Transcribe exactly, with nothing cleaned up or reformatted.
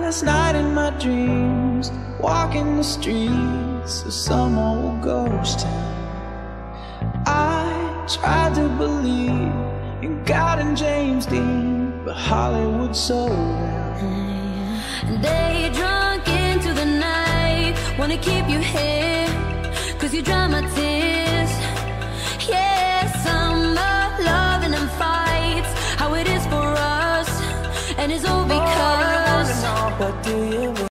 Last night in my dreams, walking the streets of some old ghost town, I tried to believe in God and James Dean, but Hollywood sold out. Day drunk into the night, wanna keep you here, cause you dry my tears. Yeah, summer, loving and fights, how it is for us, and it's all because oh, but do you